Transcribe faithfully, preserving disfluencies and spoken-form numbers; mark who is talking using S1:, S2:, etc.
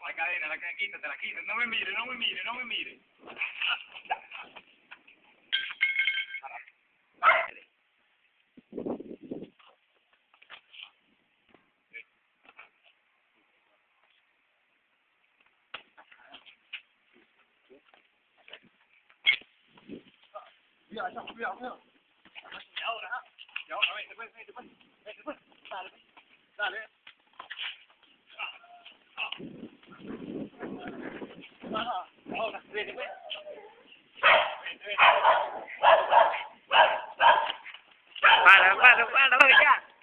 S1: La cadena, la cadena, quítate, la quítate. No me mire, no me mire, no me mire. Cuidado, cuidado, cuidado. Y ahora, y ahora, vente, pues, vente, pues, vente, pues, dale, dale. Ajá, ahora, vente, pues. Vente, vente.
S2: Para, para, para, ya.